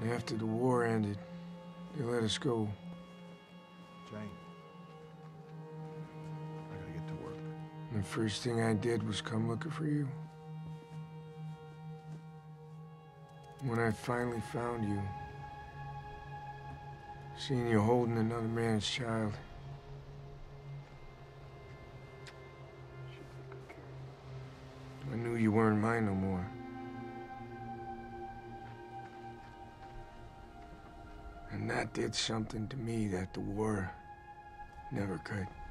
After the war ended, they let us go. Jane, I gotta get to work. And the first thing I did was come looking for you. When I finally found you, seeing you holding another man's child, I knew you weren't mine no more. And that did something to me that the war never could.